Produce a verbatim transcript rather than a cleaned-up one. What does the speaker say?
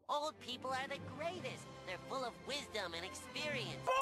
Old people are the greatest. They're full of wisdom and experience.